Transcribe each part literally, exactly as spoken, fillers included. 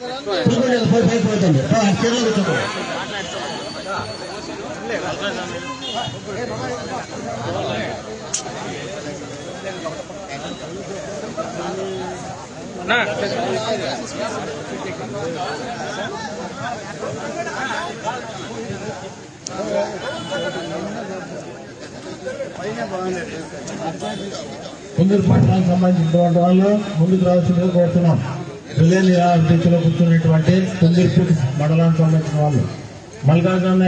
కుందూరు పట్టణానికి సంబంధించినటువంటి వాళ్ళు ముందుకు రావాల్సిందిగా కోరుతున్నాం. రిలే నిరాశలో కూర్చున్నటువంటి కుందూరుపూడి మండలానికి సంబంధించిన వాళ్ళు మల్లికార్జున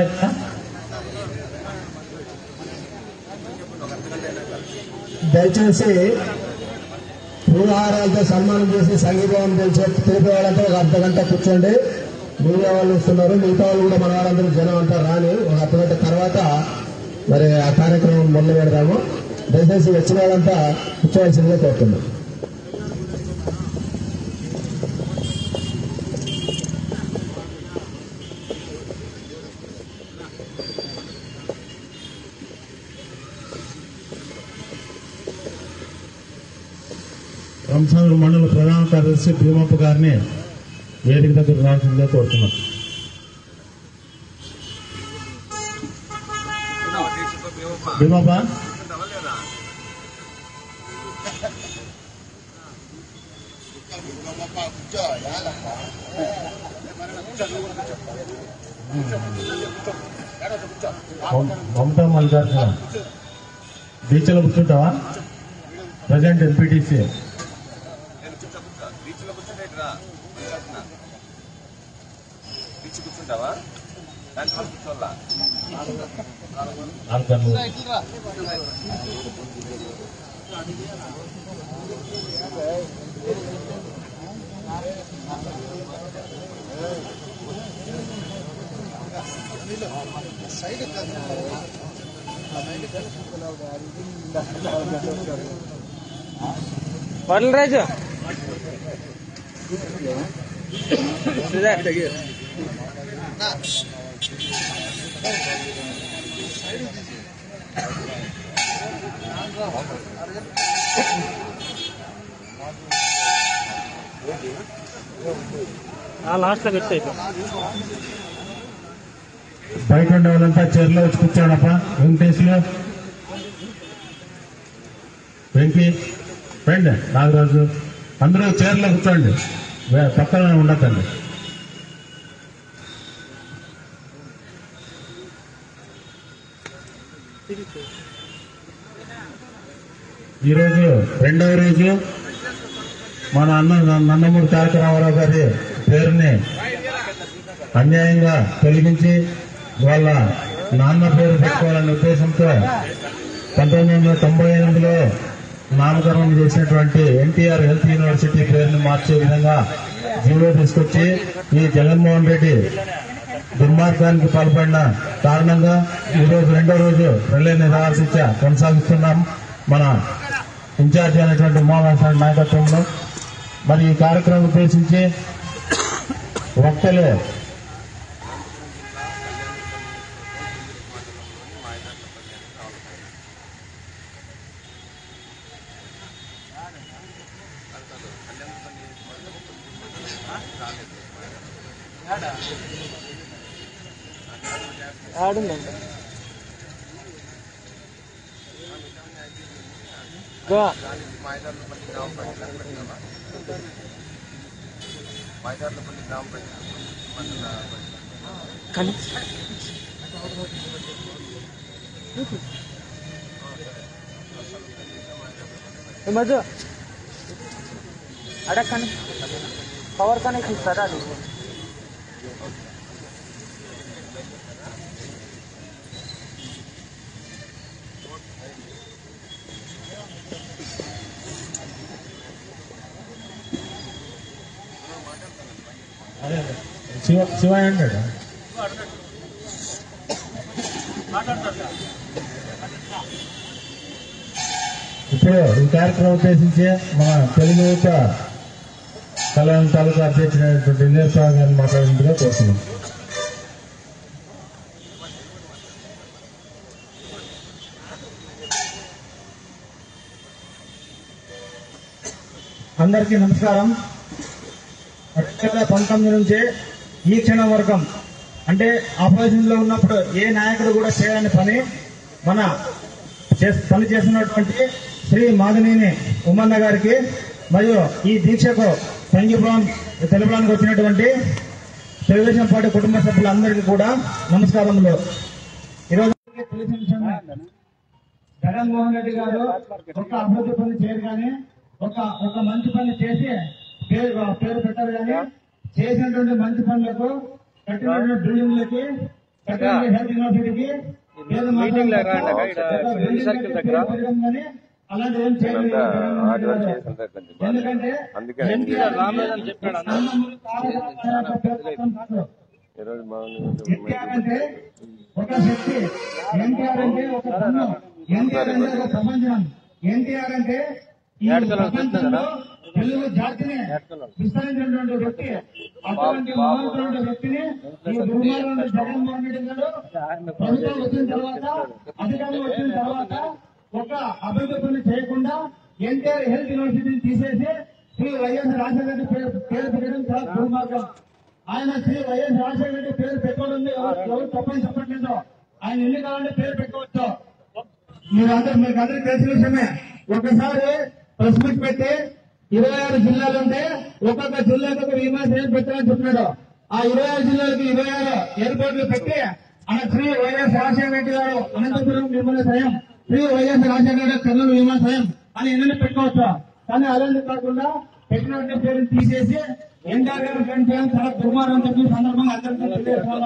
దయచేసి పూలహారాలతో సన్మానం చేసి సంఘీభావం తెలిసే తెలిపే వాళ్ళంతా ఒక అర్ధ గంట కూర్చోండి. మీడియా వాళ్ళు వస్తున్నారు, మిగతా వాళ్ళు కూడా మన వాళ్ళందరూ జనం అంతా రాని ఒక అర్ధ గంట తర్వాత మరి ఆ కార్యక్రమం మొదలు పెడదాము. దయచేసి వచ్చిన వాళ్ళంతా కూర్చోవలసిందిగా కోరుతున్నాం. రంసాగర్ మండల ప్రధాన కార్యదర్శి భీమప్ప గారిని వేదిక దగ్గర రావాల్సిందిగా కోరుతున్నాం. భీమప్ప మమతా మల్లికార్జున బీచ్లో కూర్చుంటావా? Present MPTC కూర్చుంటావా? కూర్చోవాలా రాజు లాస్ట్ లో పెట్టాయి. బయట ఉండే వాళ్ళంతా చీరలో వచ్చి కూర్చోడప్ప. వెంకటేశ్లో వెంకీ రండి, నాగరాజు అందరూ చీరలో కూర్చోండి, పక్కన ఉండకండి. ఈరోజు రెండవ రోజు మన అన్న నందమూరి తారక రామారావు గారి పేరుని అన్యాయంగా తొలగించి వాళ్ళ నాన్న పేరు పెట్టుకోవాలనే ఉద్దేశంతో పంతొమ్మిది వందల తొంభై ఎనిమిదిలో నామకరణం చేసినటువంటి ఎన్టీఆర్ హెల్త్ యూనివర్సిటీ పేరుని మార్చే విధంగా జీవో తీసుకొచ్చి ఈ జగన్మోహన్ రెడ్డి దుర్మార్గానికి పాల్పడిన కారణంగా ఈరోజు రెండో రోజు రిలే నిరాశించ కొనసాగిస్తున్నాం మన ఇన్ఛార్జి అయినటువంటి ఉమామహేశ్వర నాయకత్వంలో. మరి ఈ కార్యక్రమం ఉద్దేశించి వక్తలు ఆడుందండి గోవా మైదార్లపల్లి గ్రామ పంచాయతీ మైదార్లపల్లి గ్రామ పంచాయతీ కానీ మధ్య అడగని పవర్ కనెక్ట్ ఇస్తారా? అది శివ శివ అంటాడు. ఇప్పుడు ఈ కార్యక్రమం ఉద్దేశించి మన తెలుగు యువత కళ్యాణ తాలూకా అధ్యక్షుడైనటువంటి ఇంద్రస్వామి గారిని మాట్లాడేందుగా కోరుతున్నాం. అందరికీ నమస్కారం. రెండు వేల పంతొమ్మిది నుంచి ఈ క్షణం వరకు అంటే ఆపోజిషన్ లో ఉన్నప్పుడు ఏ నాయకుడు కూడా చేయని పని మన పని చేస్తున్నటువంటి శ్రీ మాదినేని ఉమ్మన్న గారికి మరియు ఈ దీక్షకు సంఘీభావం తెలపడానికి వచ్చినటువంటి తెలుగుదేశం పార్టీ కుటుంబ సభ్యులందరికీ కూడా నమస్కారములు. ఈరోజు తెలిసిన విషయమే, జగన్మోహన్ రెడ్డి గారు ఒక అభివృద్ధి పని చేయరు కానీ ఒక ఒక మంచి పని చేసి పేరు పేరు పెట్టారు కానీ చేసినటువంటి మంచి పనులకు కట్టినటువంటి బిల్డింగ్లకి కట్టినటువంటి హెల్త్ యూనివర్సిటీకి ఏదో మాత్రం కానీ అలాంటి ఏం చేయలేదు. ఎందుకంటే ఎన్టీఆర్ అంటే ఒక శక్తి, ఎన్టీఆర్ అంటే ఒక కన్ను, ఎన్టీఆర్ అంటే ఒక ప్రపంచం, ఎన్టీఆర్ అంటే ఈ ప్రపంచంలో తెలుగు జాతిని విస్తరించినటువంటి వ్యక్తి. అటువంటి మహోన్నతమైన వ్యక్తిని ఈ దుర్మార్గంలో జగన్మోహన్ రెడ్డి గారు ప్రభుత్వం వచ్చిన తర్వాత అధికారంలో వచ్చిన తర్వాత ఒక అభివృద్ధి పని చేయకుండా ఎన్టీఆర్ హెల్త్ యూనివర్సిటీని తీసేసి శ్రీ వైఎస్ రాజశేఖర రెడ్డి పేరు పేరు పెట్టడం చాలా దుర్మార్గం. ఆయన శ్రీ వైఎస్ రాజశేఖర రెడ్డి పేరు పెట్టుకోవడం ఎవరు తప్పని చెప్పట్లేదు. ఆయన ఎన్ని కావాలంటే పేరు పెట్టుకోవచ్చు. మీరందరూ మీకు అందరికీ తెలిసిన విషయమే. ఒకసారి ప్రెస్ మీట్ పెట్టి ఇరవై ఆరు జిల్లాలు ఉంటే ఒక్కొక్క జిల్లాకు ఒక విమానాశ్రయం పెట్టాలని చెప్పినాడు. ఆ ఇరవై ఆరు జిల్లాలకు ఇరవై ఆరు ఎయిర్పోర్ట్లు పెట్టి ఆయన శ్రీ వైఎస్ రాజశేఖర రెడ్డి గారు అనంతపురం విమానాశ్రయం, శ్రీ వైఎస్ రాజశేఖర రెడ్డి కర్నూలు విమానాశ్రయం అని ఎన్ని పెట్టుకోవచ్చు. కానీ అలాంటి కాకుండా పెట్టినటువంటి పేరుని తీసేసి ఎన్టీఆర్ గారు ఫ్రెండ్ చేయడం చాలా దుర్మార్గం అని చెప్పి సందర్భంగా అందరికీ తెలియజేస్తున్నాను.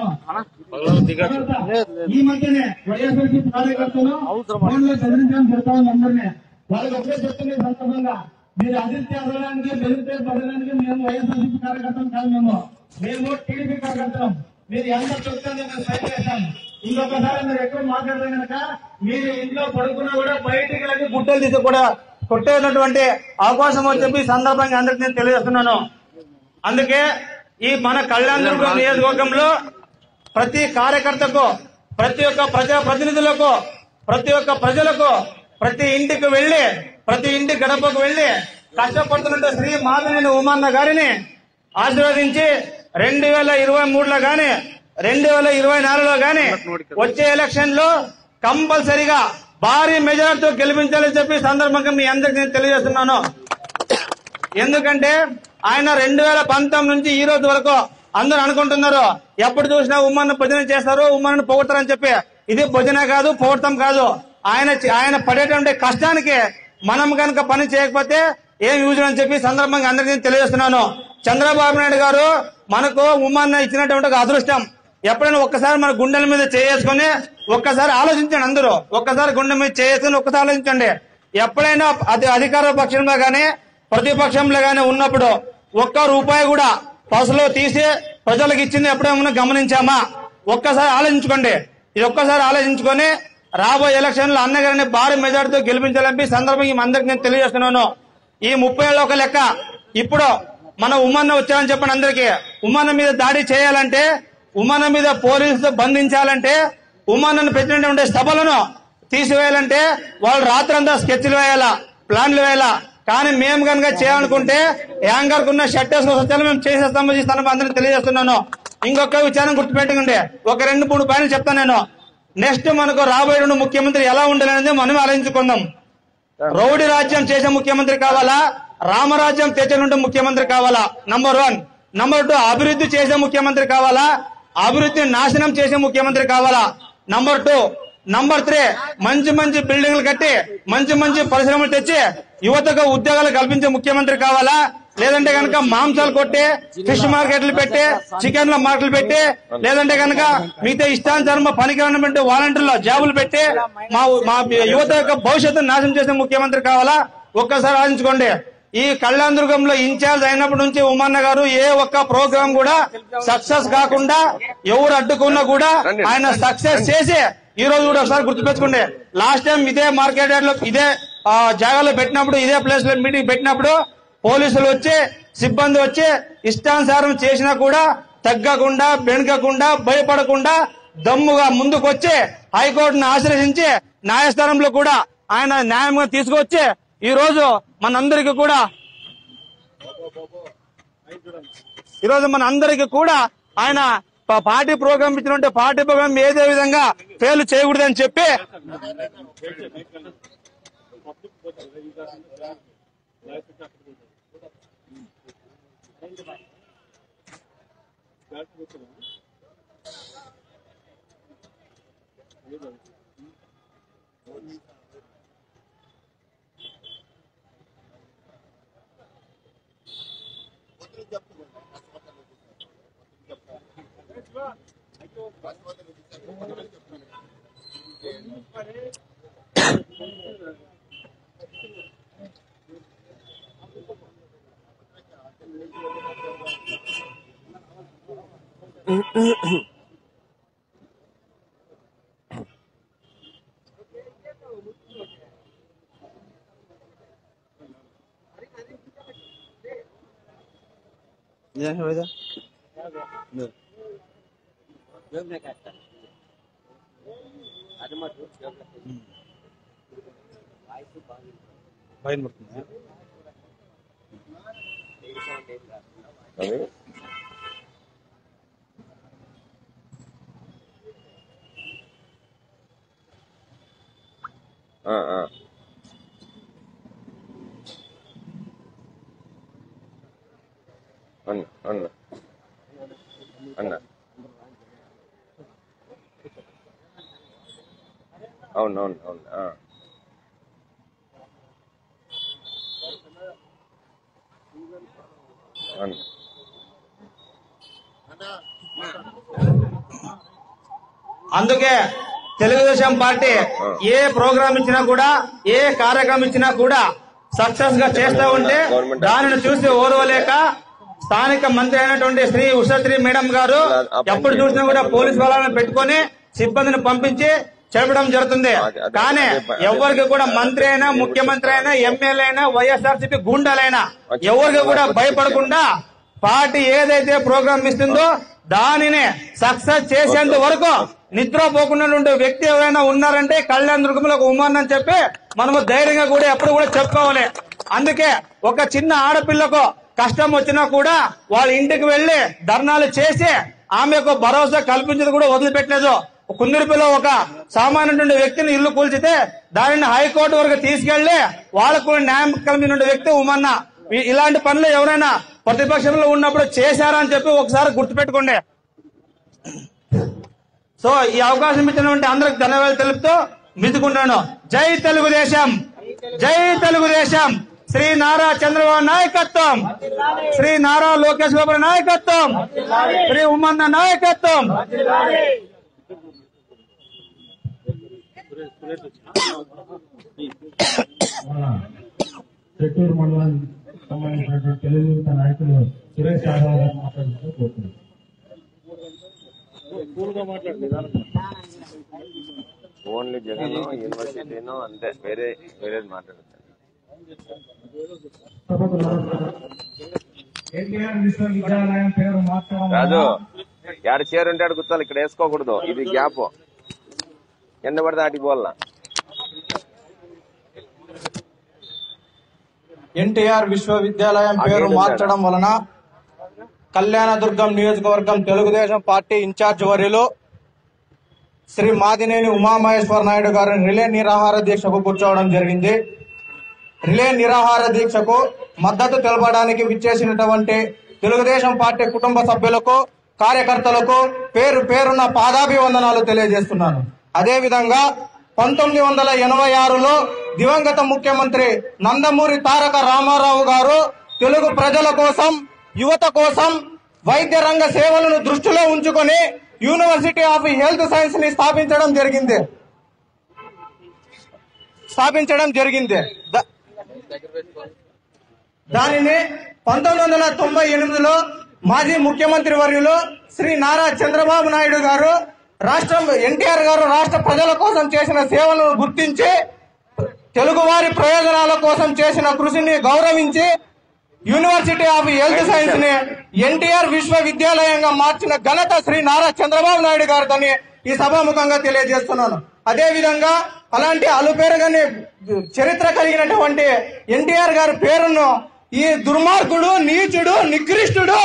ఈ మధ్యనే వైఎస్ఆర్సీ కార్యకర్తలు ఫోన్ లో చదివించడం జరుగుతా ఉంది అందరినీ. వాళ్ళకి ఒకటే చెప్తున్న సందర్భంగా మీరు అదిరితే అదడానికి బెదిరితే బదలడానికి మేము వైఎస్ఆర్సీ కార్యకర్తలు కాదు, మేము మేము టీడీపీ కార్యకర్తలం. మీరు ఎంత చెప్తే మేము సైన్ చేస్తాం. ఇంకొకసారి మీరు ఎక్కువ మాట్లాడితే కనుక మీరు ఇంట్లో పడుకున్నా కూడా బయటికి వెళ్ళి గుట్టలు తీసి కూడా కొట్టేటటువంటి అవకాశం అని చెప్పి సందర్భంగా అందరికి నేను తెలియజేస్తున్నాను. అందుకే ఈ మన కళ్యాణదుర్గం నియోజకవర్గంలో ప్రతి కార్యకర్తకు, ప్రతి ఒక్క ప్రజా ప్రతినిధులకు, ప్రతి ఒక్క ప్రజలకు ప్రతి ఇంటికి వెళ్లి ప్రతి ఇంటి గడపకు వెళ్లి కష్టపడుతున్న శ్రీ మాదినేని ఉమ్మన్న గారిని ఆశీర్వదించి రెండు వేల ఇరవై మూడులో గాని రెండు వేల ఇరవై నాలుగులో గాని వచ్చే ఎలక్షన్ లో కంపల్సరిగా భారీ మెజార్టీతో గెలిపించాలని చెప్పి సందర్భంగా మీ అందరికీ నేను తెలియజేస్తున్నాను. ఎందుకంటే ఆయన రెండు వేల పంతొమ్మిది నుంచి ఈ రోజు వరకు అందరూ అనుకుంటున్నారు ఎప్పుడు చూసినా ఉమ్మన్న భజన చేస్తారు, ఉమ్మన్నను పొగుడతారని చెప్పి. ఇది భజన కాదు, పొగడతాం కాదు. ఆయన ఆయన పడేటువంటి కష్టానికి మనం కనుక పని చేయకపోతే ఏం యూజ్ అని చెప్పి సందర్భంగా అందరికీ నేను తెలియజేస్తున్నాను. చంద్రబాబు నాయుడు గారు మనకు ఉమ్మన్న ఇచ్చినటువంటి ఒక అదృష్టం. ఎప్పుడైనా ఒక్కసారి మన గుండెల మీద చేసుకుని ఒక్కసారి ఆలోచించండి. అందరూ ఒక్కసారి గుండె మీద చేసుకుని ఒక్కసారి ఆలోచించండి. ఎప్పుడైనా అది అధికార పక్షంలో గానీ ప్రతిపక్షంలో గానీ ఉన్నప్పుడు ఒక్క రూపాయి కూడా పసులో తీసి ప్రజలకు ఇచ్చింది ఎప్పుడేమన్నా గమనించామా? ఒక్కసారి ఆలోచించుకోండి. ఇది ఒక్కసారి ఆలోచించుకొని రాబోయే ఎలక్షన్ లో అన్నగారిని భారీ మెజార్టీతో గెలిపించాలని సందర్భంగా అందరికి నేను తెలియజేస్తున్నాను. ఈ ముప్పై ఏళ్ళ ఒక లెక్క. ఇప్పుడు మన ఉమ్మన్న వచ్చారని చెప్పండి అందరికీ. ఉమ్మన్న మీద దాడి చేయాలంటే, ఉమ్మన్న మీద పోలీసులు బంధించాలంటే, ఉమ్మన్నను పెట్టినటువంటి సభలను తీసివేయాలంటే వాళ్ళు రాత్రంతా స్కెచ్లు వేయాలా, ప్లాన్లు వేయాలా. కానీ మేము కనుక చేయాలనుకుంటే యాంకర్ కున్న షర్ట్ వేసుకొని మేము చేసేస్తాము. ఈ స్థానం అందరికీ తెలియజేస్తున్నాను. ఇంకొక విచారం గుర్తుపెట్టుకుంటే ఒక రెండు మూడు పాయింట్లు చెప్తాను నేను. నెక్స్ట్ మనకు రాబోయే రెండు ముఖ్యమంత్రి ఎలా ఉండాలనేది మనం ఆలోచించుకుందాం. రౌడీ రాజ్యం చేసే ముఖ్యమంత్రి కావాలా, రామరాజ్యం తెచ్చినటువంటి ముఖ్యమంత్రి కావాలా? Number one. నంబర్ టూ, అభివృద్ధి చేసే ముఖ్యమంత్రి కావాలా, అభివృద్ధిని నాశనం చేసే ముఖ్యమంత్రి కావాలా? Number two. నంబర్ త్రీ, మంచి మంచి బిల్డింగ్లు కట్టి మంచి మంచి పరిశ్రమలు తెచ్చి యువతకు ఉద్యోగాలు కల్పించే ముఖ్యమంత్రి కావాలా? లేదంటే కనుక మాంసాలు కొట్టి ఫిష్ మార్కెట్లు పెట్టి చికెన్ల మార్కెట్లు పెట్టి లేదంటే కనుక మిగతా ఇష్టానుసారం పనికి వాలంటీర్ల జాబులు పెట్టి మా మా యువత యొక్క భవిష్యత్తును నాశనం చేసే ముఖ్యమంత్రి కావాలా? ఒక్కసారి ఆలోచించుకోండి. ఈ కళ్యాణదుర్గంలో ఇన్ఛార్జ్ అయినప్పటి నుంచి ఉమ్మన్న గారు ఏ ఒక్క ప్రోగ్రామ్ కూడా సక్సెస్ కాకుండా ఎవరు అడ్డుకున్నా కూడా ఆయన సక్సెస్ చేసి ఈ రోజు కూడా ఒకసారి గుర్తుపెట్టుకోండి. లాస్ట్ టైం ఇదే మార్కెట్ యార్డ్ లో ఇదే జాగాలో పెట్టినప్పుడు, ఇదే ప్లేస్ లో మీటింగ్ పెట్టినప్పుడు పోలీసులు వచ్చి సిబ్బంది వచ్చి ఇష్టానుసారం చేసినా కూడా తగ్గకుండా బెణకకుండా భయపడకుండా దమ్ముగా ముందుకొచ్చి హైకోర్టును ఆశ్రయించి న్యాయస్థానంలో కూడా ఆయన న్యాయంగా తీసుకొచ్చి ఈ రోజు మనందరికీ కూడా ఈరోజు మన అందరికి కూడా ఆయన పార్టీ ప్రోగ్రామ్ ఇచ్చినట్టే పార్టీ ప్రోగ్రామ్ ఏదే విధంగా ఫెయిల్ చేయకూడదని చెప్పి అన్న అన్న అన్న అవును అవును అవును అన్న అందుకే తెలుగుదేశం పార్టీ ఏ ప్రోగ్రామ్ ఇచ్చినా కూడా ఏ కార్యక్రమం ఇచ్చినా కూడా సక్సెస్ గా చేస్తా ఉంటే దానిని చూసి ఓర్వలేక స్థానిక మంత్రి అయినటువంటి శ్రీ ఉషశ్రీ మేడం గారు ఎప్పుడు చూసినా కూడా పోలీసు వాళ్ళని పెట్టుకుని సిబ్బందిని పంపించి చెప్పడం జరుగుతుంది. కానీ ఎవరికి కూడా మంత్రి అయినా ముఖ్యమంత్రి అయినా ఎమ్మెల్యే అయినా వైఎస్ఆర్సీపీ గుండాలైనా ఎవరికి కూడా భయపడకుండా పార్టీ ఏదైతే ప్రోగ్రామ్ ఇస్తుందో దానిని సక్సెస్ చేసేంత వరకు నిద్రపోకున్నటువంటి వ్యక్తి ఎవరైనా ఉన్నారంటే కళ్యాణ దుర్గంలో ఒక ఉమ్మన్ అని చెప్పి మనము ధైర్యంగా కూడా ఎప్పుడు కూడా చెప్పుకోవాలి. అందుకే ఒక చిన్న ఆడపిల్లకు కష్టం వచ్చినా కూడా వాళ్ళ ఇంటికి వెళ్లి ధర్నాలు చేసి ఆమెకు భరోసా కల్పించేది కూడా వదిలిపెట్టలేదు. కుందిరిపిలో ఒక సామాన్యుడి వ్యక్తిని ఇల్లు కూల్చితే దానిని హైకోర్టు వరకు తీసుకెళ్లి వాళ్ళకు న్యాయం కల్పించిన వ్యక్తి ఉమ్మన్న. ఇలాంటి పనులు ఎవరైనా ప్రతిపక్షంలో ఉన్నప్పుడు చేశారా అని చెప్పి ఒకసారి గుర్తుపెట్టుకోండి. సో ఈ అవకాశం ఇచ్చినటువంటి అందరికి ధన్యవాదాలు తెలుపుతూ మించుకుంటాను. జై తెలుగుదేశం, జై తెలుగుదేశం. శ్రీ నారా చంద్రబాబు నాయకత్వం, శ్రీ నారా లోకేష్ బాబు నాయకత్వం, శ్రీ ఉమ్మన్న నాయకత్వం. చెట్టూరు మండలానికి సంబంధించినటువంటి తెలుగు నాయకులు సురేష్ యాదవ్ గారు మాట్లాడుతూ కోరుతున్నారు. ఓన్లీ జగన్ యూనివర్సిటీనో అంతే, వేరే వేరేది మాట్లాడతారు. ఎన్టీఆర్ విశ్వవిద్యాలయం పేరు మార్చడం రాజు యాడ చీర ఉంటే గుర్తాలి, ఇక్కడ వేసుకోకూడదు. ఇది గ్యాప్ ఎండ పడితే ఆటికి పోవాల. ఎన్టీఆర్ విశ్వవిద్యాలయం పేరు మార్చడం వలన కళ్యాణదుర్గం నియోజకవర్గం తెలుగుదేశం పార్టీ ఇన్ఛార్జ్ వర్యులు శ్రీ మాదినేని ఉమామహేశ్వర నాయుడు గారు రిలే నిరాహార దీక్షకు కూర్చోవడం జరిగింది. రిలే నిరాహార దీక్షకు మద్దతు తెలపడానికి విచ్చేసినటువంటి తెలుగుదేశం పార్టీ కుటుంబ సభ్యులకు, కార్యకర్తలకు పేరు పేరున్న పాదాభివందనాలు తెలియజేస్తున్నాను. అదేవిధంగా పంతొమ్మిది వందల ఎనభై ఆరులో దివంగత ముఖ్యమంత్రి నందమూరి తారక రామారావు గారు తెలుగు ప్రజల కోసం, యువత కోసం వైద్య రంగ సేవలను దృష్టిలో ఉంచుకొని యూనివర్సిటీ ఆఫ్ హెల్త్ సైన్స్ ని స్థాపించడం జరిగింది స్థాపించడం జరిగింది దానిని పంతొమ్మిది వందల తొంభై ఎనిమిదిలో మాజీ ముఖ్యమంత్రి వర్యులు శ్రీ నారా చంద్రబాబు నాయుడు గారు రాష్ట్రం ఎన్టీఆర్ గారు రాష్ట్ర ప్రజల కోసం చేసిన సేవలను గుర్తించి తెలుగువారి ప్రయోజనాల కోసం చేసిన కృషిని గౌరవించి యూనివర్సిటీ ఆఫ్ హెల్త్ సైన్స్ ని ఎన్టీఆర్ విశ్వవిద్యాలయంగా మార్చిన ఘనత శ్రీ నారా చంద్రబాబు నాయుడు గారిదని ఈ సభాముఖంగా తెలియజేస్తున్నాను. అదేవిధంగా అలాంటి అలుపేరుగానే చరిత్ర కలిగినటువంటి ఎన్టీఆర్ గారి పేరును ఈ దుర్మార్గుడు, నీచుడు, నికృష్టుడు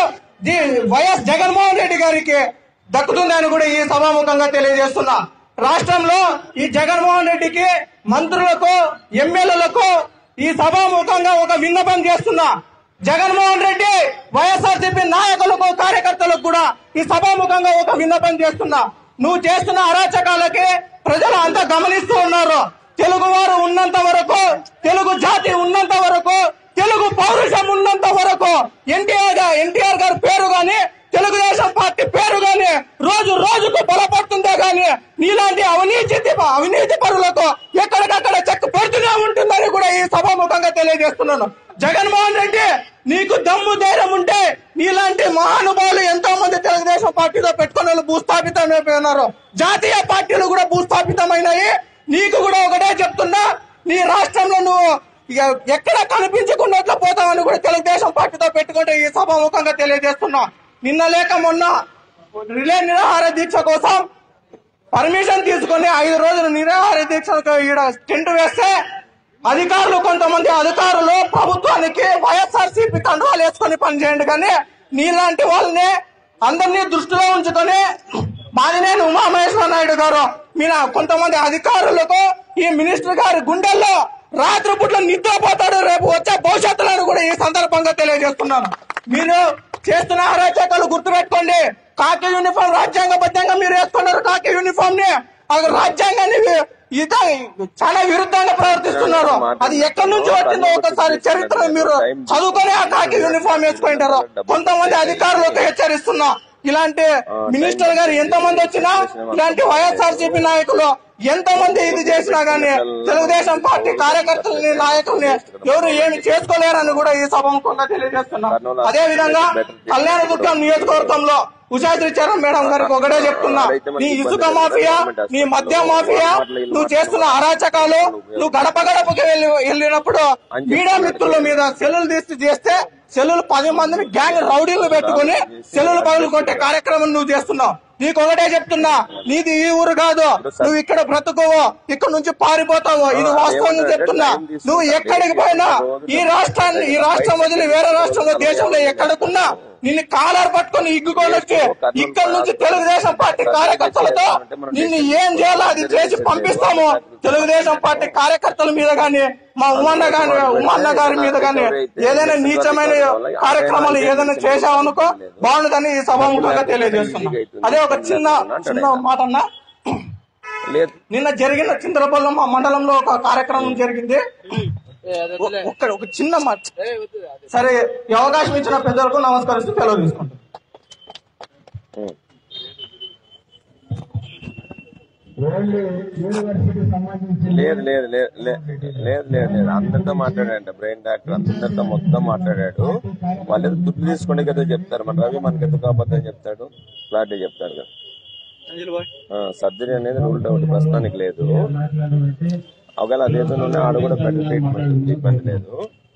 వైఎస్ జగన్మోహన్ రెడ్డి గారికి దక్కుతుందని కూడా ఈ సభాముఖంగా తెలియజేస్తున్నా. రాష్ట్రంలో ఈ జగన్మోహన్ రెడ్డికి, మంత్రులకు, ఎమ్మెల్యేలకు ఈ సభాముఖంగా ఒక విన్నపం చేస్తున్నా. జగన్మోహన్ రెడ్డి వైఎస్ఆర్సీపీ నాయకులకు, కార్యకర్తలకు కూడా ఈ సభాముఖంగా ఒక విన్నపం చేస్తున్నా. నువ్వు చేస్తున్న అరాచకాలకి ప్రజలు అంతా గమనిస్తూ ఉన్నారు. తెలుగు వారు ఉన్నంత వరకు, తెలుగు జాతి ఉన్నంత వరకు, తెలుగు పౌరుషం ఉన్నంత వరకు ఎన్టీఆర్ ఎన్టీఆర్ గారి పేరు గాని, తెలుగుదేశం పార్టీ పేరు గాని రోజు రోజుకు బలపడుతుందే గాని నీలాంటి అవినీతి అవినీతి పరులకు ఎక్కడికక్కడ చెక్ పెడుతూనే ఉంటుందని కూడా ఈ సభాముఖంగా తెలియజేస్తున్నాను. జగన్మోహన్ రెడ్డి, నీకు దమ్ము ధైర్యం ఉంటే నీలాంటి మహానుభావులు ఎంతో మంది తెలుగుదేశం పార్టీలో పెట్టుకుని భూస్థాపితమైపోయినారు. జాతీయ పార్టీలు కూడా భూస్థాపితమైనాయి. నీకు కూడా ఒకటే చెప్తున్నా, నీ రాష్ట్రంలో నువ్వు ఎక్కడ కనిపించకున్నట్లు పోతామని కూడా తెలుగుదేశం పార్టీతో పెట్టుకుంటే ఈ సభాముఖంగా తెలియజేస్తున్నా. నిన్న లేక మొన్న రిలే నిరాహార దీక్ష కోసం పర్మిషన్ తీసుకుని ఐదు రోజులు నిరాహార దీక్ష ఈడ టెంట్ వేస్తే అధికారులు, కొంతమంది అధికారులు ప్రభుత్వానికి వైఎస్ఆర్సీపీ కండువాలు వేసుకుని పనిచేయండి, కానీ నీలాంటి వాళ్ళని అందరినీ దృష్టిలో ఉంచుకొని మాదినేని ఉమామహేశ్వర నాయుడు గారు మీరు కొంతమంది అధికారులకు ఈ మినిస్టర్ గారి గుండెల్లో రాత్రిపూట్ల నిద్రపోతాడు రేపు వచ్చే భవిష్యత్తులను కూడా ఈ సందర్భంగా తెలియజేస్తున్నాను. మీరు చేస్తున్న అరాచకాలు గుర్తుపెట్టుకోండి. కాకి యూనిఫామ్ రాజ్యాంగబద్ధంగా మీరు వేసుకున్నారు. కాకి యూనిఫామ్ ని రాజ్యాంగాన్ని ఇది చాలా విరుద్ధంగా ప్రవర్తిస్తున్నారు. అది ఎక్కడి నుంచి వచ్చిందో ఒకసారి చరిత్ర మీరు చదువుకొని ఆ కాకి యూనిఫామ్ వేసుకుంటారు. కొంతమంది అధికారులకు హెచ్చరిస్తున్నా, ఇలాంటి మినిస్టర్ గారు ఎంతమంది వచ్చినా, ఇలాంటి వైఎస్ఆర్సీపీ నాయకులు ఎంతమంది ఇది చేసినా గానీ తెలుగుదేశం పార్టీ కార్యకర్తలని, నాయకుల్ని ఎవరు ఏమి చేసుకోలేరని కూడా ఈ సభముఖంగా తెలియజేస్తున్నా. అదే విధంగా కళ్యాణదుర్గం నియోజకవర్గంలో ఉషాశ్రీ చరణ్ మేడం గారికి ఒకటే చెప్తున్నా, నీ ఇసుక మాఫియా, నీ మద్య మాఫియా, నువ్వు చేస్తున్న అరాచకాలు, నువ్వు గడప గడపకి వెళ్ళి వెళ్ళినప్పుడు మీడియా మిత్రుల మీద సెల్లులు తీసి చేస్తే సెల్లులు పది మందిని గ్యాంగ్ రౌడీలు పెట్టుకుని సెల్లులు పగులు కొట్టే కార్యక్రమం నువ్వు చేస్తున్నావు. నీకు ఒకటే చెప్తున్నా, నీది ఈ ఊరు కాదు, నువ్వు ఇక్కడ బ్రతుకోవు, ఇక్కడ నుంచి పారిపోతావు. ఇది వాస్తవంగా చెప్తున్నా. నువ్వు ఎక్కడికి పోయినా ఈ రాష్ట్రాన్ని ఈ రాష్ట్రం వదిలి వేరే రాష్ట్రంలో, దేశంలో ఎక్కడికున్నా నిన్ను కాలర్ పట్టుకుని ఇగ్గుకొని వచ్చి ఇక్కడ నుంచి తెలుగుదేశం పార్టీ కార్యకర్తలతో నిన్ను ఏం చేయాలో అది చేసి పంపిస్తాము. తెలుగుదేశం పార్టీ కార్యకర్తల మీద గాని, మా ఉమన్న గాని ఉమన్న గారి మీద గాని ఏదైనా నీచమైన కార్యక్రమాలు ఏదైనా చేశామనుకో బాగుండదని ఈ సభాముఖంగా తెలియజేస్తున్నా. అదే ఒక చిన్న చిన్న మాట అన్నా, నిన్న జరిగిన చింతలపల్లి మా మండలంలో ఒక కార్యక్రమం జరిగింది. ఒక్క ఒక చిన్న మాట సరే, ఈ అవకాశం ఇచ్చిన పెద్దలకు నమస్కరిస్తూ సెలవు తీసుకుంటాం. లేదు లేదు లేదు లేదు లేదు అందరితో మాట్లాడాడంట. బ్రెయిన్ డాక్టర్ అందరితో మొత్తం మాట్లాడాడు. వాళ్ళు ఏదో దుడ్డు తీసుకుంటే కదా చెప్తారు. మన రవి మనకి ఎందుకు అబద్ధం చెప్తాడు, ఫ్లాట్ చెప్తాడు కదా. సర్జరీ అనేది రూల్ డౌట్ ప్రస్తుతానికి లేదు. ఒకవేళ అదేదో ఆడ కూడా పెద్ద ట్రీట్మెంట్ ఇబ్బంది లేదు.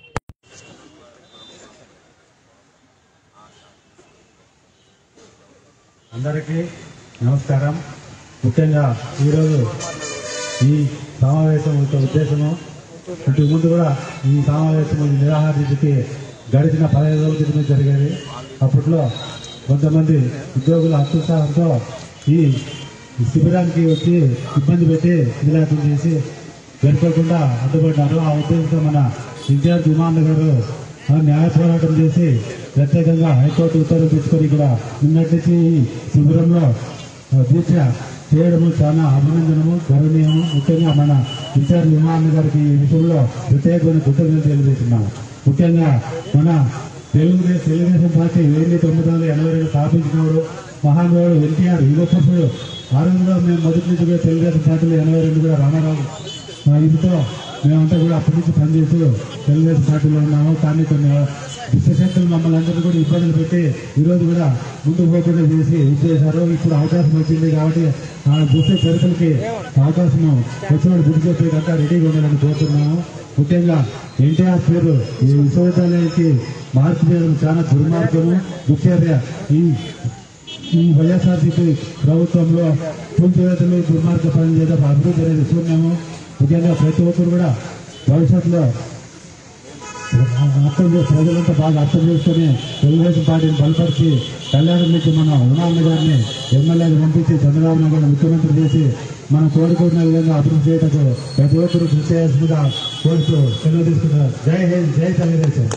అందరికీ నమస్కారం. ముఖ్యంగా ఈరోజు ఈ సమావేశం యొక్క ఉద్దేశము, ఇంతకు ముందు కూడా ఈ సమావేశం నిరాహార దీక్షకి గడిచిన పదహైదు రోజుల క్రితం జరిగేది. అప్పట్లో కొంతమంది ఉద్యోగుల అత్యుత్సాహంతో ఈ శిబిరానికి వచ్చి ఇబ్బంది పెట్టి విలాసం చేసి వెళ్ళిపోకుండా అడ్డుపడ్డారు. ఆ ఉద్దేశంతో మన ఇన్ఛార్జ్ ఉమాన్న గారు న్యాయ పోరాటం చేసి ప్రత్యేకంగా హైకోర్టు ఉత్తర్వులు తీసుకొని ఇక్కడ నిన్నటి నుంచి ఈ శిబిరంలో దీక్ష చేయడము చాలా అభినందనము, గర్వనీయము. ముఖ్యంగా మన ఇన్ఛార్జ్ ఉమాన్న గారికి ఈ విషయంలో ప్రత్యేకమైన కృతజ్ఞతలు తెలియజేస్తున్నాము. ముఖ్యంగా మన తెలుగుదేశం తెలుగుదేశం పార్టీ వెయ్యి తొమ్మిది వందల ఎనభై రెండు స్థాపించినవాడు మహానుభావుడు ఎన్టీఆర్ యువకుడు. ఆ రోజులో మేము మొదటి నుంచి కూడా తెలుగుదేశం పార్టీలో ఎనభై రెండు కూడా రామారావు ఇదితో మేమంతా కూడా అప్పటి నుంచి పనిచేస్తూ తెలుగుదేశం పార్టీలో ఉన్నాము. కానీ కొన్ని దుష్టశక్తులు మమ్మల్ని అందరినీ కూడా ఇబ్బందులు పెట్టి ఈరోజు కూడా ముందుకు పోకుండా చేసి ఇచ్చేశారు. ఇప్పుడు అవకాశం వచ్చింది కాబట్టి ఆ దుష్ట చరిత్రలకి అవకాశం వచ్చినప్పుడు గుర్తు చెప్పేదంతా రెడీగా ఉండాలని కోరుతున్నాము. ముఖ్యంగా ఎన్టీఆర్ పేరు ఈ విశ్వవిద్యాలయానికి మార్పు చేయడం చాలా దుర్మార్గము, దుశ్చర్య. ఈ ఈ వైఎస్ఆర్సీపీ ప్రభుత్వంలో కుంచివేతలు దుర్మార్గ పనులు చేయడం అభివృద్ధి అనేది శూన్యము. ముఖ్యంగా ప్రతి ఒక్కరు కూడా భవిష్యత్తులో అర్థం చేసి ప్రజలంతా బాగా అర్థం చేసుకుని తెలుగుదేశం పార్టీని బలపరిచి కళ్యాణం నుంచి మన ఉమాన్న గారిని ఎమ్మెల్యేలు పంపించి చంద్రబాబు నాయుడు ముఖ్యమంత్రి చేసి మనం కోరుకున్న విధంగా అభివృద్ధి చేయటకు ప్రతి ఒక్కరూ కృషి చేయాల్సిందిగా కోరుతూ సెలవు తీసుకుంటారు. జై హింద్, జై తెలుగుదేశం.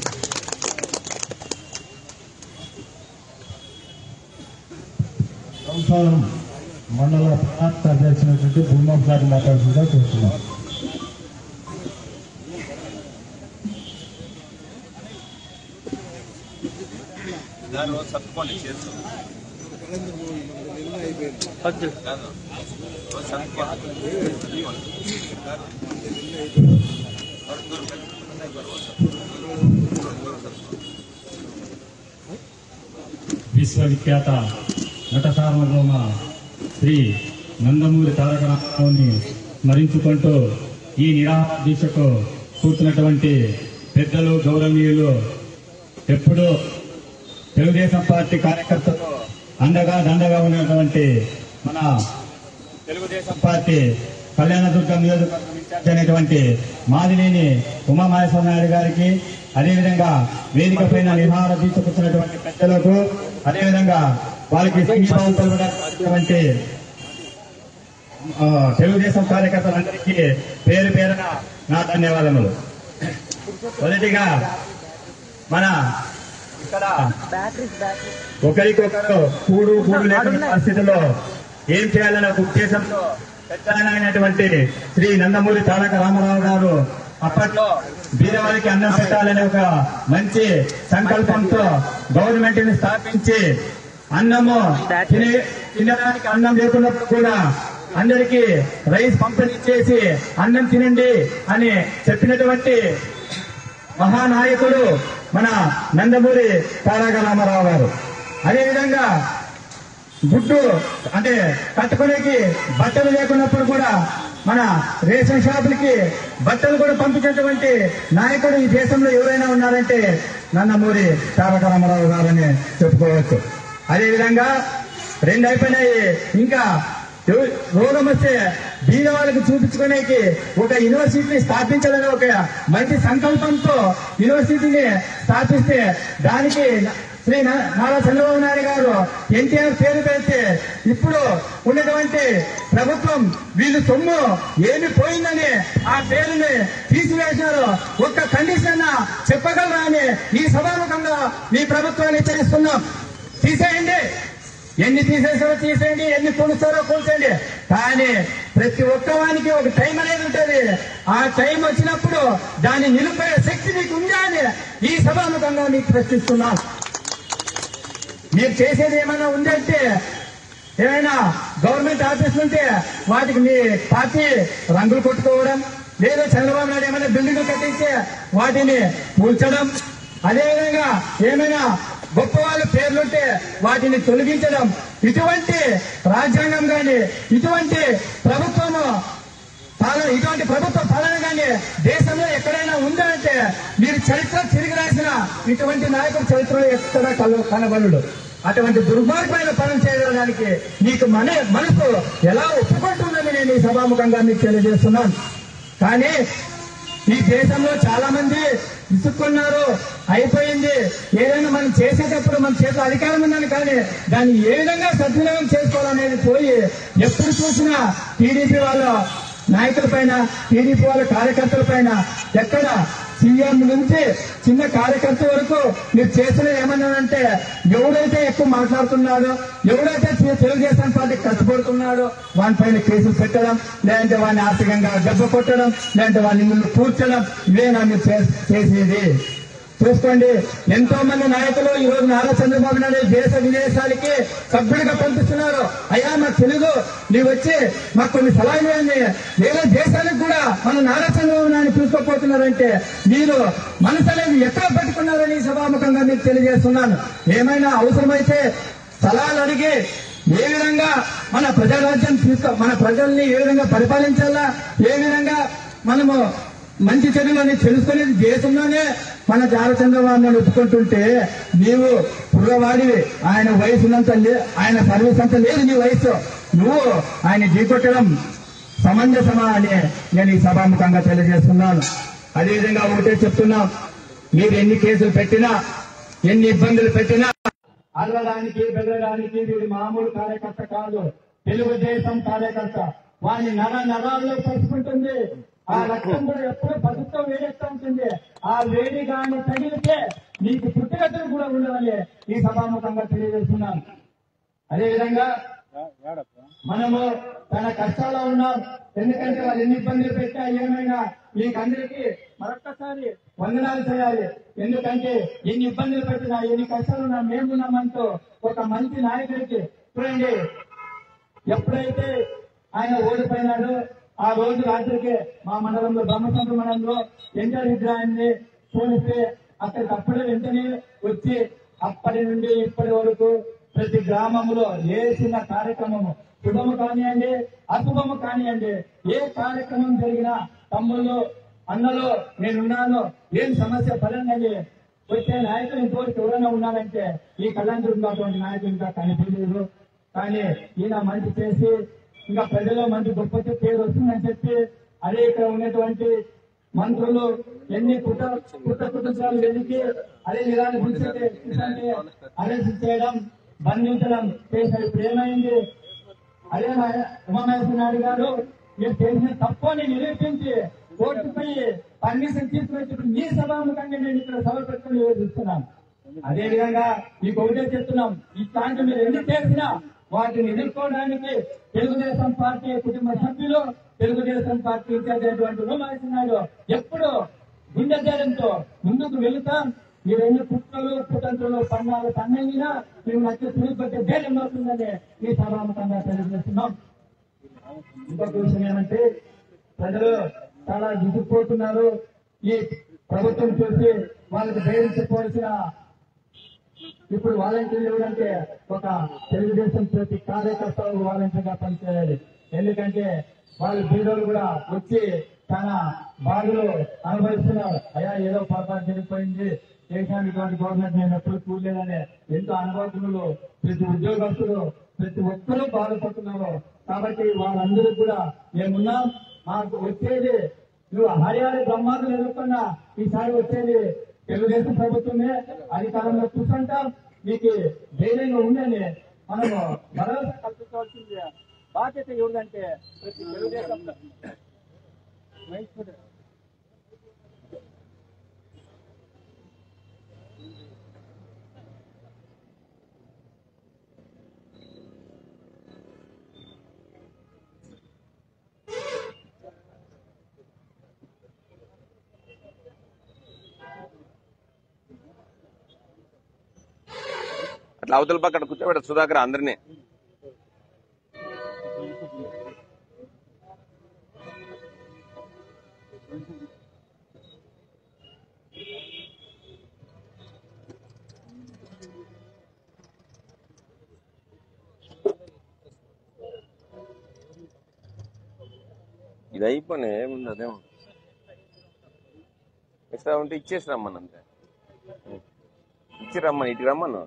సంసారం మండల ప్రాంత అధ్యక్షులైనటువంటి భూమాఫ్ గారిని మాట్లాడుతుందా చూస్తున్నాం. విశ్వవిఖ్యాత నట సార్వభౌమ శ్రీ నందమూరి తారక రామారావుని స్మరించుకుంటూ ఈ నిరాహార దీక్షకు కూర్చున్నటువంటి పెద్దలు, గౌరవనీయులు, ఎప్పుడూ తెలుగుదేశం పార్టీ కార్యకర్తలు అండగా దండగా ఉన్నటువంటి మన తెలుగుదేశం పార్టీ కళ్యాణదుర్గం నియోజకవర్గం ఇన్ఛార్జ్ అనేటువంటి మాదినేని ఉమామహేశ్వర నాయుడు గారికి, అదేవిధంగా వేదిక పైన నిరాహార దీక్ష కూర్చున్నటువంటి పెద్దలకు, అదేవిధంగా వారికి సంఘీభావం పలకడానికి తెలుగుదేశం కార్యకర్తలందరికీ పేరు పేరున నా ధన్యవాదములు. మొదటిగా మన ఇక్కడ ఒకరికొకరు కూడు కూడు లేకుండా పరిస్థితుల్లో ఏం చేయాలనే ఒక ఉద్దేశంతో పెద్ద అయినటువంటి శ్రీ నందమూరి తారక రామారావు గారు అప్పట్లో బీదవారికి అన్నం పెట్టాలనే ఒక మంచి సంకల్పంతో గవర్నమెంట్ ని స్థాపించి అన్నము తినే తినడానికి అన్నం లేకున్నప్పుడు కూడా అందరికీ రైస్ పంపిణీ చేసి అన్నం తినండి అని చెప్పినటువంటి మహానాయకుడు మన నందమూరి తారక రామారావు గారు. అదేవిధంగా గుడ్డు అంటే కట్టుకునేకి బట్టలు లేకున్నప్పుడు కూడా మన రేషన్ షాపులకి బట్టలు కూడా పంపించినటువంటి నాయకుడు ఈ దేశంలో ఎవరైనా ఉన్నారంటే నందమూరి తారక రామారావు గారని చెప్పుకోవచ్చు. అదేవిధంగా రెండు అయిపోయినాయి. ఇంకా రోగం వస్తే బీద వాళ్ళకి చూపించుకునేకి ఒక యూనివర్సిటీని స్థాపించాలని ఒక మంచి సంకల్పంతో యూనివర్సిటీని స్థాపిస్తే దానికి శ్రీ నారా చంద్రబాబు నాయుడు గారు ఎన్టీఆర్ పేరు పెడితే ఇప్పుడు ఉన్నటువంటి ప్రభుత్వం వీళ్ళు సొమ్ము ఏమి పోయిందని ఆ పేరుని తీసివేసినారు. ఒక్క కండిషన్ చెప్పగలరా అని ఈ సభాముఖంగా మీ ప్రభుత్వాన్ని హెచ్చరిస్తున్నాం. తీసేయండి, ఎన్ని తీసేసారో తీసేయండి, ఎన్ని కొలుస్తారో కొలుసండి, కానీ ప్రతి ఒక్కవానికి ఒక టైం అనేది ఉంటుంది. ఆ టైం వచ్చినప్పుడు దాన్ని నిలిపే శక్తి మీకు ఉందా అని ఈ సభాముఖంగా మీకు ప్రశ్నిస్తున్నాం. మీరు చేసేది ఏమైనా ఉందంటే, ఏమైనా గవర్నమెంట్ ఆఫీసులు ఉంటే వాటికి మీ పార్టీ రంగులు కొట్టుకోవడం, లేదా చంద్రబాబు నాయుడు ఏమైనా బిల్డింగ్లు కట్టించి వాటిని కూల్చడం, అదేవిధంగా ఏమైనా గొప్ప వాళ్ళ పేర్లుంటే వాటిని తొలగించడం, ఇటువంటి రాజ్యాంగం గాని ఇటువంటి ప్రభుత్వము పాలన ఇటువంటి ప్రభుత్వ పాలన గాని దేశంలో ఎక్కడైనా ఉందంటే మీరు చరిత్ర తిరిగి రాసిన ఇటువంటి నాయకుడు చరిత్రలో ఎక్కడ కల కనబడు. అటువంటి దుర్మార్గమైన పనులు చేయడానికి మీకు మన మనసు ఎలా ఒప్పుకుంటుందని నేను ఈ సభాముఖంగా మీకు తెలియజేస్తున్నాను. కానీ ఈ దేశంలో చాలా మంది విసుక్కున్నారు, అయిపోయింది. ఏదైనా మనం చేసేటప్పుడు మన చేతిలో అధికారం ఉందని కానీ దాన్ని ఏ విధంగా సద్వినియోగం చేసుకోవాలనేది పోయి ఎప్పుడు చూసినా టీడీపీ వాళ్ళ నాయకుల పైన, టీడీపీ వాళ్ళ కార్యకర్తల పైన, ఎక్కడ సీఎం నుంచి చిన్న కార్యకర్త వరకు మీరు చేసినది ఏమన్నానంటే ఎవరైతే ఎక్కువ మాట్లాడుతున్నాడో, ఎవరైతే తెలుగుదేశం పార్టీ కష్టపడుతున్నాడో వాని పైన కేసులు పెట్టడం, లేదంటే వాడిని ఆర్థికంగా దెబ్బ కొట్టడం, లేదంటే వాడిని ముందు కూర్చడం, ఇవేనా మీరు చేసేది? చూసుకోండి, ఎంతో మంది నాయకులు ఈ రోజు నారా చంద్రబాబు నాయుడు దేశ విదేశాలకి సభ్యుడిగా పంపిస్తున్నారు. అయ్యా మా తెలుగు నీవు వచ్చి మాకు కొన్ని సలహాలు ఇవ్వండి, వేరే దేశాలకు కూడా మన నారా చంద్రబాబు నాయుడు చూసుకోపోతున్నారంటే మీరు మనసు అనేది ఎక్కడ పెట్టుకున్నారని సభాముఖంగా మీకు తెలియజేస్తున్నాను. ఏమైనా అవసరమైతే సలహాలు అడిగి ఏ విధంగా మన ప్రజారాజ్యం తీసుకో మన ప్రజల్ని ఏ విధంగా పరిపాలించాలా, ఏ విధంగా మనము మంచి చెడులని తెలుసుకునేది దేశంలోనే మన జార చంద్రబాబు నాయుడు ఒప్పుకుంటుంటే నీవు పుర్రవాడివి, ఆయన వయసు ఉన్నంత ఆయన సర్వీస్ అంత లేదు నీ వయసు, నువ్వు ఆయన ఢీకొట్టడం సమంజసమా అని నేను ఈ సభాముఖంగా తెలియజేస్తున్నాను. అదేవిధంగా ఒకటే చెప్తున్నాం, మీరు ఎన్ని కేసులు పెట్టినా ఎన్ని ఇబ్బందులు పెట్టినా అల్లడానికి బెదరడానికి వీడు మామూలు కార్యకర్త కాదు, తెలుగుదేశం కార్యకర్త. వాని నర నరాల్లో పసుకుంటుంది. ఆ రక్తం కూడా ఎప్పుడూ ప్రభుత్వం వేడెత్తా ఉంటుంది. ఆ వేడి గాని తగిలితే నీకు పుట్టుగతులు కూడా ఉండవని ఈ సభాముఖంగా తెలియజేస్తున్నాను. అదేవిధంగా మనము తన కష్టాల్లో ఉన్నాం. ఎందుకంటే వాళ్ళు ఎన్ని ఇబ్బందులు పెట్టా ఏమైనా మీకందరికీ మరొక్కసారి వందనాలు చేయాలి. ఎందుకంటే ఎన్ని ఇబ్బందులు పెట్టినా ఎన్ని కష్టాలు ఉన్నా మేమున్నామంటూ ఒక మంచి నాయకుడికి చూడండి. ఎప్పుడైతే ఆయన ఓడిపోయినాడో ఆ రోజు రాత్రికి మా మండలంలో బ్రహ్మసంద్ర మండలంలో ఎన్టీఆర్ విగ్రహాన్ని చూపిస్తే అక్కడికి అప్పుడే వెంటనే వచ్చి అప్పటి నుండి ఇప్పటి వరకు ప్రతి గ్రామంలో ఏ చిన్న కార్యక్రమము శుభము కానివ్వండి అశుభము కానివ్వండి ఏ కార్యక్రమం జరిగినా తమ్ముళ్ళు అన్నలో నేనున్నాను, ఏం సమస్య పడండి వచ్చే నాయకులు ఇంకోటి ఎవరైనా ఉన్నారంటే ఈ కళ్యాణ్ ఉన్నటువంటి నాయకులు ఇంకా కనిపించలేదు. కానీ ఈయన మంచి చేసి ఇంకా ప్రజల్లో మంచి గొప్ప పేరు వస్తుందని చెప్పి అదే ఇక్కడ ఉన్నటువంటి మంత్రులు ఎన్ని కుట్ర కుట్ర కుటుంబాలు వెలికి అదే విధానం అరెస్ట్ చేయడం బంధించడం చేశారు. ఇప్పుడు ఏమైంది? అదే ఉమామహేశ్వర నాయుడు గారు మీరు చేసిన తప్పుని నిరూపించి కోర్టుపై పర్మిషన్ తీసుకొచ్చి మీ సభాముఖంగా నేను ఇక్కడ సభ పెట్టుకుని చూస్తున్నాను. అదేవిధంగా మీకు ఒకటే చెప్తున్నాం, ఇట్లాంటి మీరు ఎన్ని చేసినా వాటిని ఎదుర్కోవడానికి తెలుగుదేశం పార్టీ కుటుంబ సభ్యులు తెలుగుదేశం పార్టీ ఇన్ఛార్జ్ అయినటువంటి ఉమామహేశ్వర నాయుడు ఎప్పుడు గుండె ధైర్యంతో ముందుకు వెళుతాం. మీరు ఎన్ని కుట్రలు కుతంత్రులు పన్నాలు పన్నైనా మీరు నచ్చి తిరిగిపెట్టే ధైర్యం అవుతుందని ఈ సభాముఖంగా తెలియజేస్తున్నాం. ఇంకొక విషయం ఏమంటే ప్రజలు చాలా విసిగిపోతున్నారు. ఈ ప్రభుత్వం చూసి వాళ్ళకి ధైర్యం చెప్పవలసిన ఇప్పుడు వాలంటీర్లు ఎవరంటే ఒక తెలుగుదేశం ప్రతి కార్యకర్తలు వాలంటీర్ గా పనిచేయాలి. ఎందుకంటే వాళ్ళు బీదోళ్ళు కూడా వచ్చి చాలా బాధలు అనుభవిస్తున్నారు. అయ్యా ఏదో పొరపాటు జరిగిపోయింది, దేశానికి ఇటువంటి గవర్నమెంట్ నేను ఎప్పుడు చూడలేదనే ఎంతో అనుభవజ్ఞులు ప్రతి ఉద్యోగస్తులు ప్రతి ఒక్కరూ బాధపడుతున్నారు. కాబట్టి వాళ్ళందరూ కూడా మేమున్నాం. మాకు వచ్చేది నువ్వు హర్యానా బ్రహ్మాండం ఎదుర్కొన్నా ఈసారి వచ్చేది తెలుగుదేశం ప్రభుత్వమే అధికారంలో కూర్చుంటాం. మీకు ధైర్యంగా ఉందని మనము భరోసా కల్పించవలసింది బాధ్యత ఎవరిదంటే ప్రతి తెలుగుదేశం అట్లా అవతల పక్కన కూర్చోబెట్ట సుధాకర్ అందరినీ. ఇది అయిపోయినా ఏముంది, అదేమో ఎక్స్ట్రా ఉంటే ఇచ్చేసి రమ్మను, అంతే ఇచ్చి రమ్మను, ఇటు రమ్మను.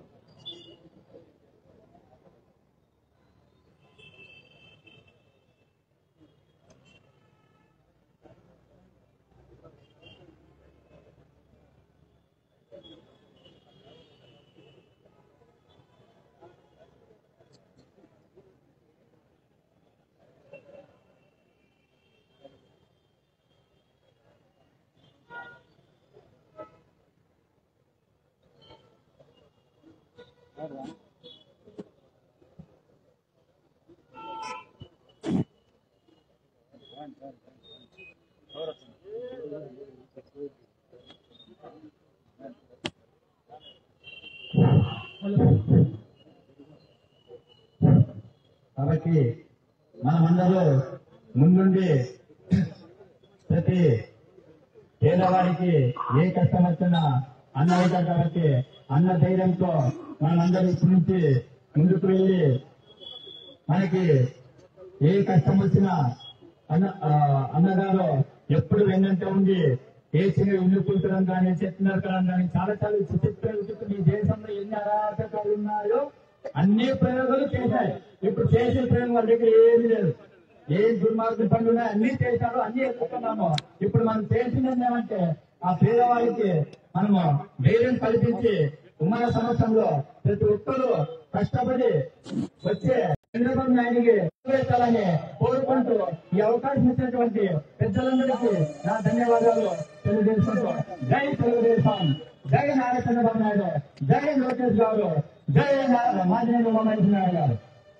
కాబట్టి మనమందరూ ముందుండి ప్రతి పేదవాడికి ఏ కష్టం వచ్చినా అన్న అవుతాం. కాబట్టి అన్న ధైర్యంతో మనమందరూ ఇప్పటి నుంచి ముందుకు వెళ్ళి మనకి ఏ కష్టం వచ్చినా అన్న అన్నగారు ఎప్పుడు వెన్నంటే ఉండి ఏ చిన్న ఇల్లు కూర్చోడం కానీ చెట్టు నరకడం కానీ చాలా చాలా చిత్ర ఈ దేశంలో ఎన్ని అరాచకాలు ఉన్నాయో అన్ని ప్రయోగాలు చేశాయి. ఇప్పుడు చేసే ప్రయోగం వాళ్ళ దగ్గర ఏమీ లేదు. ఏ దుర్మార్గం పనులు ఉన్నాయి అన్ని చేశారు, అన్ని ఎత్తుకున్నాము. ఇప్పుడు మనం చేసింది ఏమంటే ఆ పేదవాళ్ళకి మనము ధైర్యం కల్పించి ఉమ్మడి సంవత్సరంలో ప్రతి ఒక్కరూ కష్టపడి వచ్చే చంద్రబాబు నాయుడికి నెరవేర్చాలని కోరుకుంటూ ఈ అవకాశం ఇచ్చినటువంటి పెద్దలందరికీ నా ధన్యవాదాలు తెలియజేసుకుంటూ జై తెలుగుదేశం, జై నారా చంద్రబాబు నాయుడు, జై లోకేష్ గారు, జై మాదినేని ఉమామహేశ్వర నాయుడు గారు.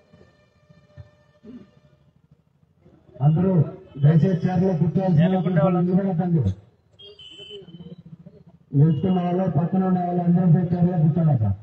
అందరూ దయచేసి చీరలో కూర్చోవాల్సింది. నిలుచుకున్న వాళ్ళు పక్కన ఉన్న వాళ్ళు అందరూ చీరలో కూర్చోండి.